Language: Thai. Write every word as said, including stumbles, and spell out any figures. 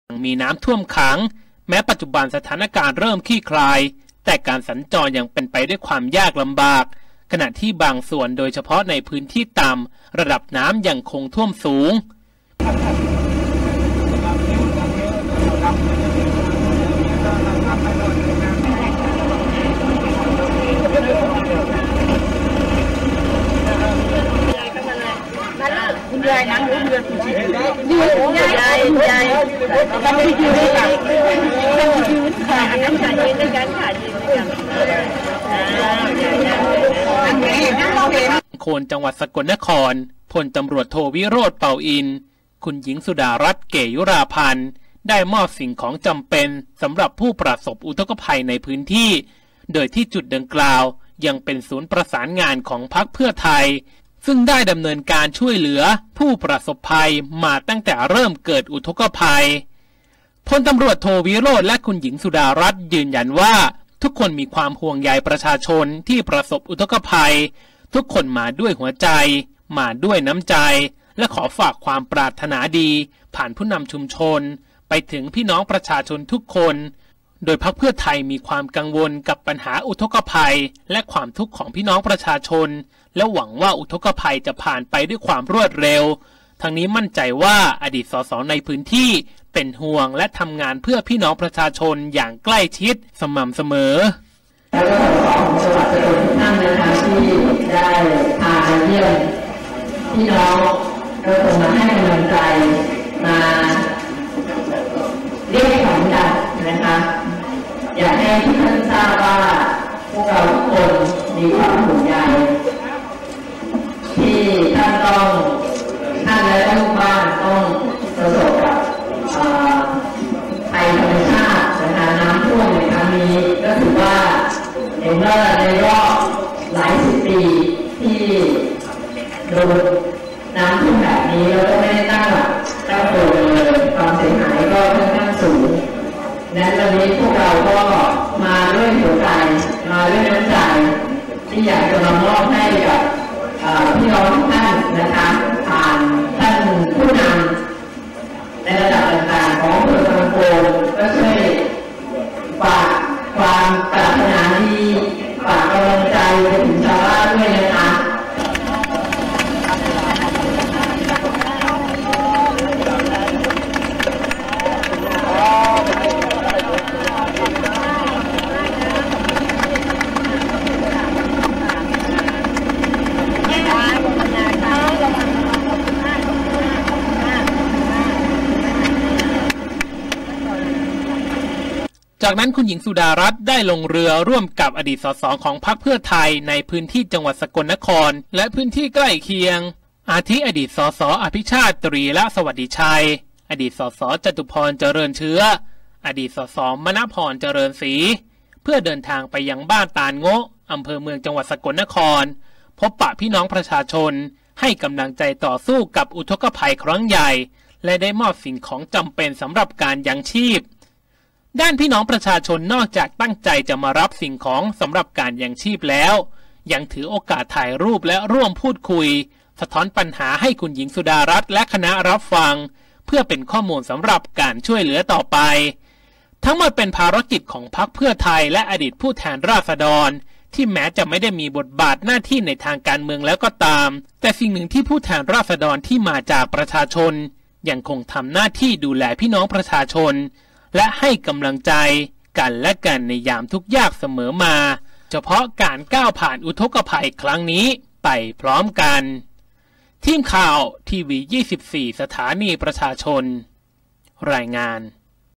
มีน้ำท่วมขังแม้ปัจจุบันสถานการณ์เริ่มคลี่คลายแต่การสัญจรยังเป็นไปด้วยความยากลำบากขณะที่บางส่วนโดยเฉพาะในพื้นที่ต่ำระดับน้ำยังคงท่วมสูงคุณยายนั่งอยู่เรือนคุณชียืนยายยายทำให้ยืนด้วยกันทำให้ยืนค่ะนั่งขายืนด้วยกันขายืนด้วยกันโคนจังหวัดสกลนครพลตำรวจโทวิโรจน์เป่าอินคุณหญิงสุดารัตน์เกยุราพันธ์ได้มอบสิ่งของจำเป็นสำหรับผู้ประสบอุทกภัยในพื้นที่โดยที่จุดดังกล่าวยังเป็นศูนย์ประสานงานของพรรคเพื่อไทยซึ่งได้ดำเนินการช่วยเหลือผู้ประสบภัยมาตั้งแต่เริ่มเกิดอุทกภัยพลตำรวจโทวิโรจน์และคุณหญิงสุดารัตน์ยืนยันว่าทุกคนมีความห่วงใยประชาชนที่ประสบอุทกภัยทุกคนมาด้วยหัวใจมาด้วยน้ำใจและขอฝากความปรารถนาดีผ่านผู้นำชุมชนไปถึงพี่น้องประชาชนทุกคนโดยพรรคเพื่อไทยมีความกังวลกับปัญหาอุทกภัยและความทุกข์ของพี่น้องประชาชนและหวังว่าอุทกภัยจะผ่านไปด้วยความรวดเร็วทั้งนี้มั่นใจว่าอดีตสสในพื้นที่เป็นห่วงและทำงานเพื่อพี่น้องประชาชนอย่างใกล้ชิดสม่ำเสมอแล้วก็ของจังหวัดสกลทุกท่านนะคะที่ได้พามาเยี่ยมพี่น้องเราคงมาให้กำลังใจมาเรียกขวัญกันนะคะอยากให้ทุกท่านทราบว่าพวกเราทุกคนมีความห่วงใยที่ท่านต้องท่านและลูกบ้านต้องประสบกับภัยธรรมชาตินะคะน้ำท่วมในครั้งนี้ก็ถือว่าในเมื่อในรอบหลายสิบปีที่โดนน้ำท่วมแบบนี้เราก็ไม่ได้ตั้งหลักตั้งตัวเลยความเสียหายก็ค่อนข้างสูงนั้นวันนี้พวกเราก็มาด้วยหัวใจมาด้วยน้ำใจที่อยากจะมามอบให้กับพี่น้องทุกท่านนะคะผ่านท่านผู้นำในระดับต่างๆของอำเภอบางโพก็ช่วยฝากความปรารถนาดีฝากกำลังใจไปถึงชาวบ้านด้วยนะคะจากนั้นคุณหญิงสุดารัตน์ได้ลงเรือร่วมกับอดีตสสของพรรคเพื่อไทยในพื้นที่จังหวัดสกลนครและพื้นที่ใกล้เคียงอาทิอดีตสสอภิชาติตรีละสวัสดิชัยอดีตสสจตุพรเจริญเชื้ออดีตสสมณพรเจริญศรีเพื่อเดินทางไปยังบ้านตาลโงะอำเภอเมืองจังหวัดสกลนครพบปะพี่น้องประชาชนให้กำลังใจต่อสู้กับอุทกภัยครั้งใหญ่และได้มอบสิ่งของจำเป็นสำหรับการยังชีพด้านพี่น้องประชาชนนอกจากตั้งใจจะมารับสิ่งของสำหรับการยังชีพแล้วยังถือโอกาสถ่ายรูปและร่วมพูดคุยสะท้อนปัญหาให้คุณหญิงสุดารัตน์และคณะรับฟังเพื่อเป็นข้อมูลสำหรับการช่วยเหลือต่อไปทั้งหมดเป็นภารกิจของพรรคเพื่อไทยและอดีตผู้แทนราษฎรที่แม้จะไม่ได้มีบทบาทหน้าที่ในทางการเมืองแล้วก็ตามแต่สิ่งหนึ่งที่ผู้แทนราษฎรที่มาจากประชาชนยังคงทำหน้าที่ดูแลพี่น้องประชาชนและให้กำลังใจกันและกันในยามทุกข์ยากเสมอมาเฉพาะการก้าวผ่านอุทกภัยครั้งนี้ไปพร้อมกันทีมข่าวทีวียี่สิบสี่สถานีประชาชนรายงาน